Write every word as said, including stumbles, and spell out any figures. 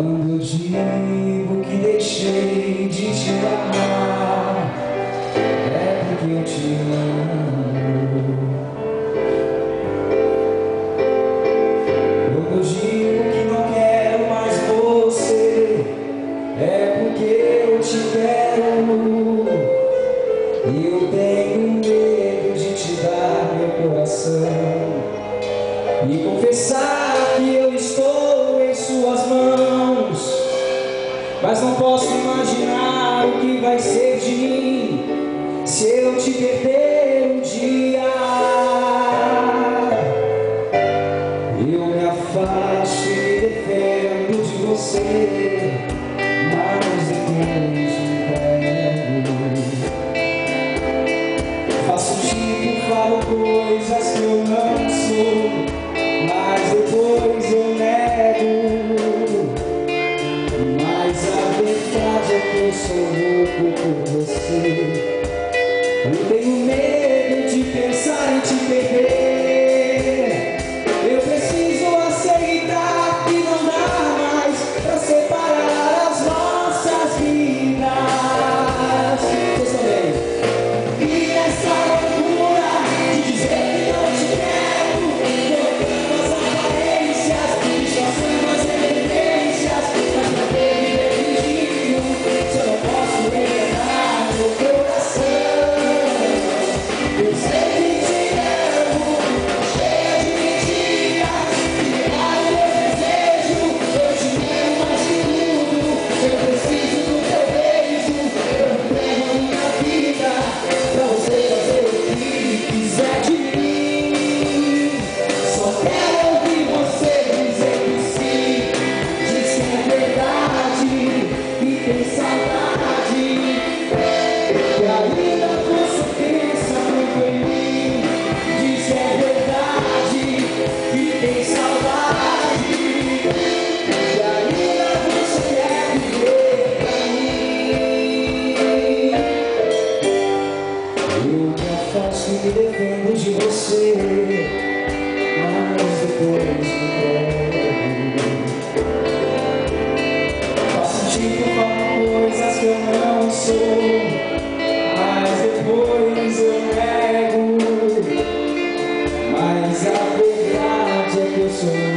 Quando eu digo que deixei de te amar, é porque eu te amo. Quando eu digo que não quero mais você, é porque eu te quero. E eu tenho medo de te dar meu coração e confessar que eu estou em suas mãos, mas não posso imaginar o que vai ser de mim se eu te perder um dia. Eu me afasto e me defendo de você, mas depois me pego. Faço tipo, falo coisas que eu não sou, mas depois eu nego. Mas a verdade é que eu sou louco por você. Eu tenho medo de pensar em te perder. Eu preciso aceitar que não dá mais pra separar as nossas vidas. Vocês também. E nessa loucura de dizer que não te quero, colocando as aparências, disfarçando as evidências, mas pra ter me definido, se eu não posso enganar meu coração. Eu sei que te amo, cheia de mentiras, e negado meu desejo. Eu te amo mais que tudo, eu preciso do teu beijo. Eu entrego a minha vida pra você fazer o que quiser de mim. Só quero ouvir você dizer que sim, diz que é verdade e tem saudade, que ainda você pensa muito em mim. Diz que é verdade e tem saudade, que ainda você quer viver pra mim. Eu me afasto e me defendo de você, mas depois me pego. Faço tipo, falo coisas que eu não sou, mas depois eu nego. Mas a verdade é que eu sou